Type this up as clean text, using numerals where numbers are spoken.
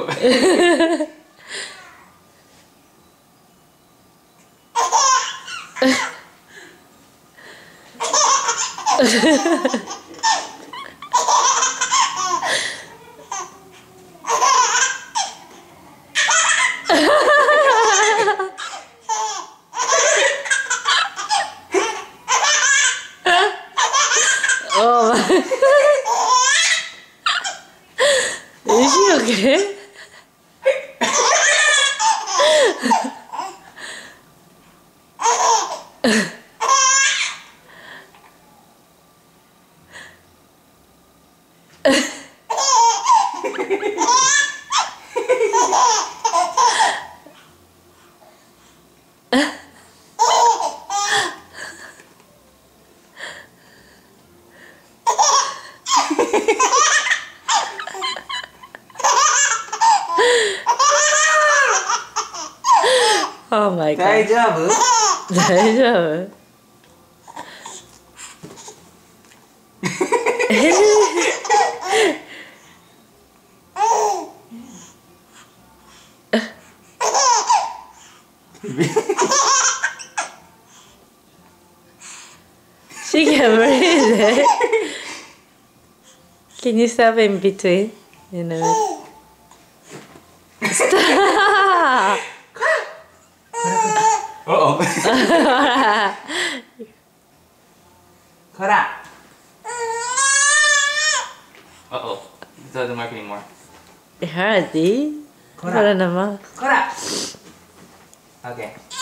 go. Oh my. Is she okay? Oh my god. 大丈夫？ 大丈夫？She can breathe it. Can you stop in between? You know. Stop! Uh-oh. Kora. Uh-oh. It doesn't work anymore. It hurt, di? Kora. Kora naman. Kora. Okay.